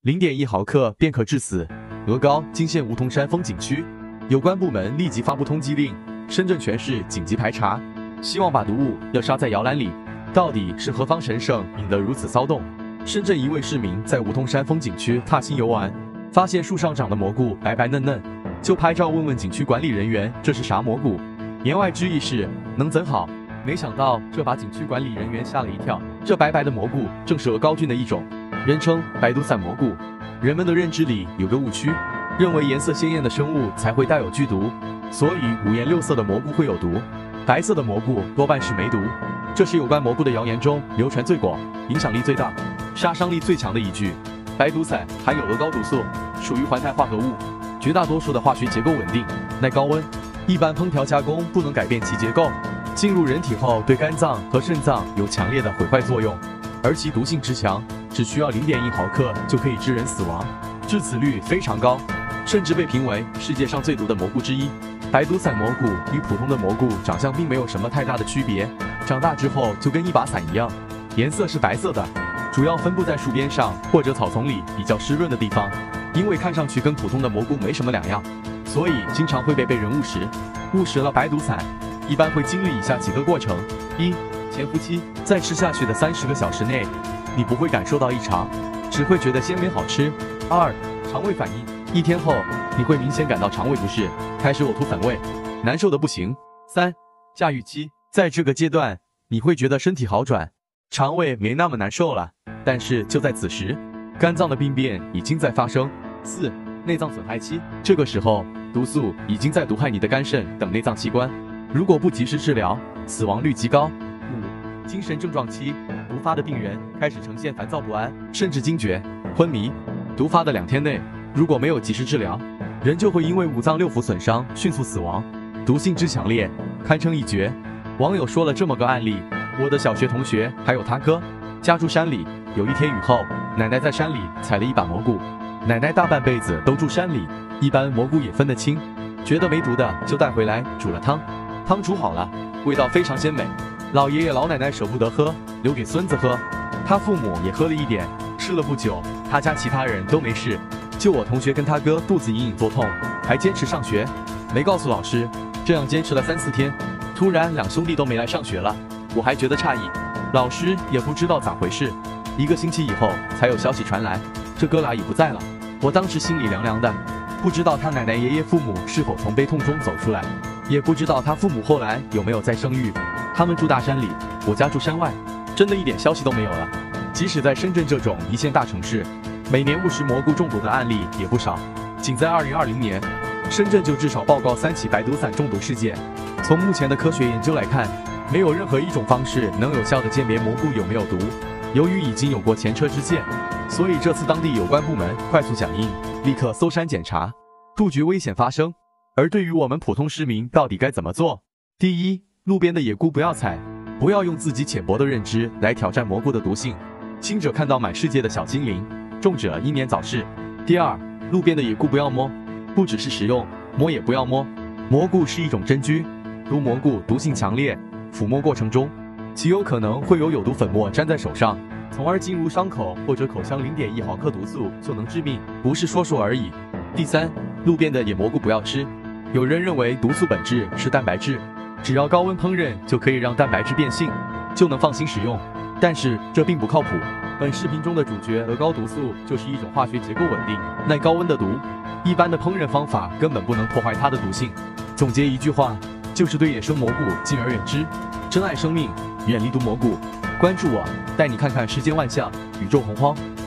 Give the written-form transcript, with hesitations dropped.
0.1毫克便可致死。鹅膏惊现梧桐山风景区，有关部门立即发布通缉令，深圳全市紧急排查，希望把毒物要杀在摇篮里。到底是何方神圣引得如此骚动？深圳一位市民在梧桐山风景区踏青游玩，发现树上长的蘑菇白白嫩嫩，就拍照问景区管理人员这是啥蘑菇，言外之意是能怎好？没想到这把景区管理人员吓了一跳，这白白的蘑菇正是鹅膏菌的一种，人称白毒伞蘑菇。人们的认知里有个误区，认为颜色鲜艳的生物才会带有剧毒，所以五颜六色的蘑菇会有毒，白色的蘑菇多半是没毒。这是有关蘑菇的谣言中流传最广、影响力最大、杀伤力最强的一句。白毒伞含有鹅膏毒素，属于环态化合物，绝大多数的化学结构稳定，耐高温，一般烹调加工不能改变其结构，进入人体后对肝脏和肾脏有强烈的毁坏作用，而其毒性之强，只需要0.1毫克就可以致人死亡，致死率非常高，甚至被评为世界上最毒的蘑菇之一。白毒伞蘑菇与普通的蘑菇长相并没有什么太大的区别，长大之后就跟一把伞一样，颜色是白色的，主要分布在树边上或者草丛里比较湿润的地方。因为看上去跟普通的蘑菇没什么两样，所以经常会被人误食。误食了白毒伞，一般会经历以下几个过程：一、潜伏期，在吃下去的30个小时内，你不会感受到异常，只会觉得鲜美好吃。2、肠胃反应，1天后你会明显感到肠胃不适，开始呕吐反胃，难受的不行。3、驾驭期，在这个阶段你会觉得身体好转，肠胃没那么难受了，但是就在此时，肝脏的病变已经在发生。4、内脏损害期，这个时候毒素已经在毒害你的肝肾等内脏器官，如果不及时治疗，死亡率极高。5、精神症状期，毒发的病人开始呈现烦躁不安，甚至惊厥、昏迷。毒发的2天内，如果没有及时治疗，人就会因为五脏六腑损伤迅速死亡，毒性之强烈，堪称一绝。网友说了这么个案例：我的小学同学还有他哥，家住山里，有一天雨后，奶奶在山里采了一把蘑菇，奶奶大半辈子都住山里，一般蘑菇也分得清，觉得没毒的就带回来煮了汤，汤煮好了，味道非常鲜美，老爷爷老奶奶舍不得喝，留给孙子喝，他父母也喝了一点，吃了不久，他家其他人都没事，就我同学跟他哥肚子隐隐作痛，还坚持上学，没告诉老师，这样坚持了3、4天，突然2兄弟都没来上学了，我还觉得诧异，老师也不知道咋回事。1个星期以后才有消息传来，这哥俩已不在了。我当时心里凉凉的，不知道他奶奶爷爷父母是否从悲痛中走出来，也不知道他父母后来有没有再生育。他们住大山里，我家住山外，真的一点消息都没有了。即使在深圳这种一线大城市，每年误食蘑菇中毒的案例也不少，仅在2020年，深圳就至少报告3起白毒伞中毒事件。从目前的科学研究来看，没有任何一种方式能有效地鉴别蘑菇有没有毒。由于已经有过前车之鉴，所以这次当地有关部门快速响应，立刻搜山检查，杜绝危险发生。而对于我们普通市民到底该怎么做？第一，路边的野菇不要采，不要用自己浅薄的认知来挑战蘑菇的毒性，轻者看到满世界的小精灵，重者英年早逝。第二，路边的野菇不要摸，不只是食用，摸也不要摸。蘑菇是一种真菌，毒蘑菇毒性强烈，抚摸过程中极有可能会有毒粉末粘在手上，从而进入伤口或者口腔，0.1毫克毒素就能致命，不是说说而已。第三，路边的野蘑菇不要吃。有人认为毒素本质是蛋白质，只要高温烹饪就可以让蛋白质变性，就能放心食用，但是这并不靠谱。本视频中的主角鹅膏毒素就是一种化学结构稳定、耐高温的毒，一般的烹饪方法根本不能破坏它的毒性。总结一句话，就是对野生蘑菇敬而远之，珍爱生命，远离毒蘑菇。关注我，带你看看世间万象，宇宙洪荒。